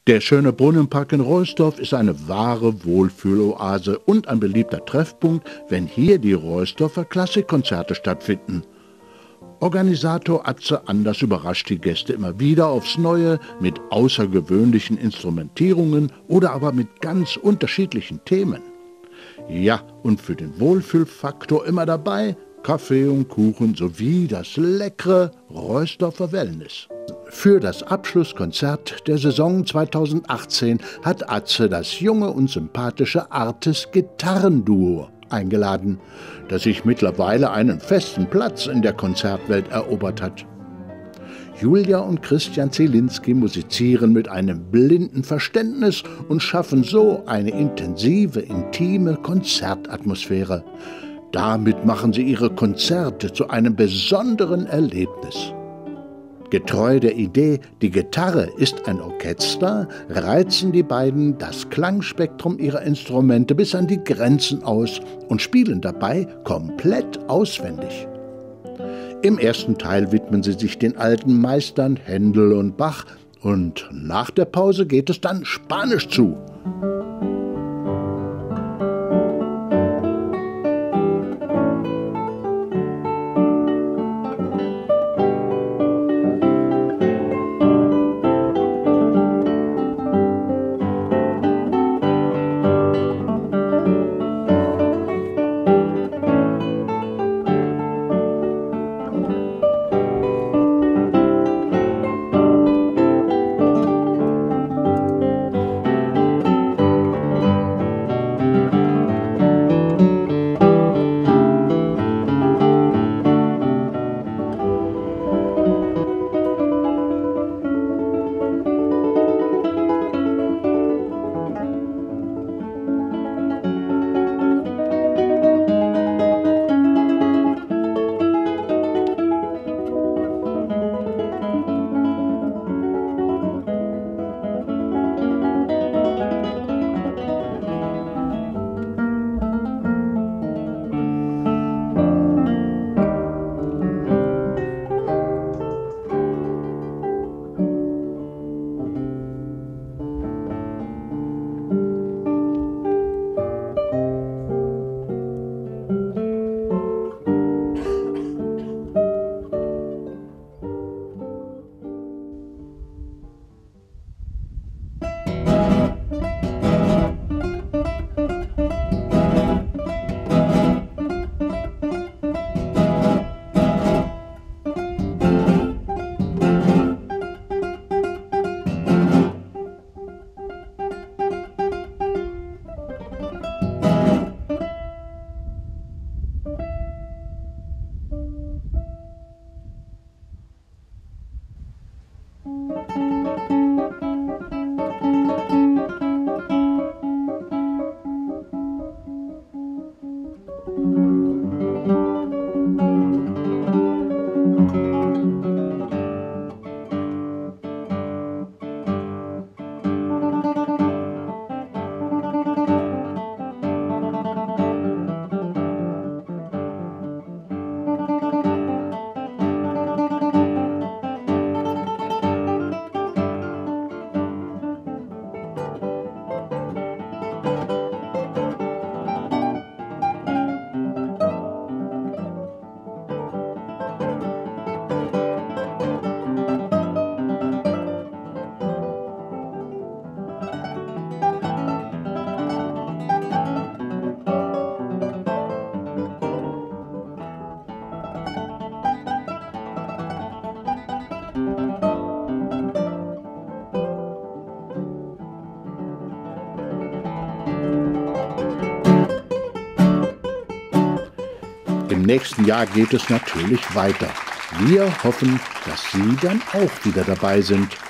Der schöne Brunnenpark in Roesdorf ist eine wahre Wohlfühloase und ein beliebter Treffpunkt, wenn hier die Roesdorfer Klassikkonzerte stattfinden. Organisator Atze Anders überrascht die Gäste immer wieder aufs Neue mit außergewöhnlichen Instrumentierungen oder aber mit ganz unterschiedlichen Themen. Ja, und für den Wohlfühlfaktor immer dabei Kaffee und Kuchen sowie das leckere Roesdorfer Wellness. Für das Abschlusskonzert der Saison 2018 hat Atze das junge und sympathische Artes Gitarrenduo eingeladen, das sich mittlerweile einen festen Platz in der Konzertwelt erobert hat. Julia und Christian Zielinski musizieren mit einem blinden Verständnis und schaffen so eine intensive, intime Konzertatmosphäre. Damit machen sie ihre Konzerte zu einem besonderen Erlebnis. Getreu der Idee, die Gitarre ist ein Orchester, reizen die beiden das Klangspektrum ihrer Instrumente bis an die Grenzen aus und spielen dabei komplett auswendig. Im ersten Teil widmen sie sich den alten Meistern Händel und Bach und nach der Pause geht es dann Spanisch zu. Im nächsten Jahr geht es natürlich weiter. Wir hoffen, dass Sie dann auch wieder dabei sind.